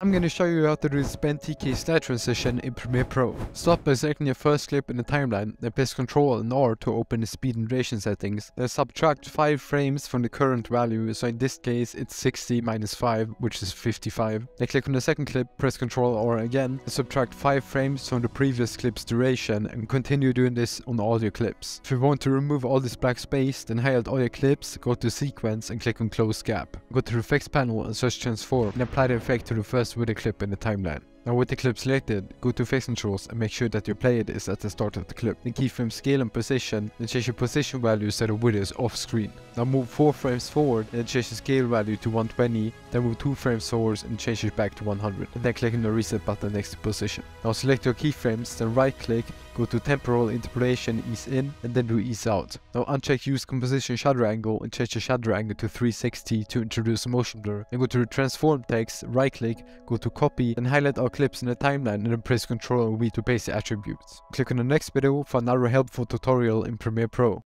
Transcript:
I'm gonna show you how to do the spend TK slide transition in Premiere Pro. Start by selecting your first clip in the timeline, then press Ctrl and R to open the speed and duration settings. Then subtract 5 frames from the current value, so in this case it's 60 minus 5, which is 55. Then click on the second clip, press Ctrl R again, and subtract 5 frames from the previous clip's duration, and continue doing this on all your clips. If you want to remove all this black space, then highlight all your clips, go to Sequence and click on Close Gap. Go to the Effects panel and search Transform, and apply the effect to the first video clip in the timeline. Now with the clip selected, go to Effects Controls and make sure that your playhead is at the start of the clip. Then keyframe scale and position, then change your position value so the video is off screen. Now move 4 frames forward and then change the scale value to 120, then move 2 frames forward and change it back to 100. And then click on the reset button next to position. Now select your keyframes, then right click, go to Temporal Interpolation, Ease In, and then do Ease Out. Now uncheck Use Composition Shutter Angle and change the shutter angle to 360 to introduce a motion blur. Then go to the Transform text, right click, go to Copy, and highlight all clips in the timeline and then press Ctrl and V to paste the attributes. Click on the next video for another helpful tutorial in Premiere Pro.